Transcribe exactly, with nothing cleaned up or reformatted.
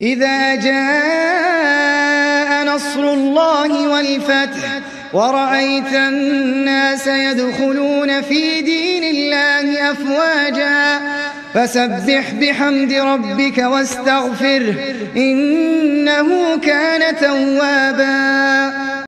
إذا جاء نصر الله والفتح ورأيت الناس يدخلون في دين الله أفواجا فسبح بحمد ربك واستغفره إنه كان توابا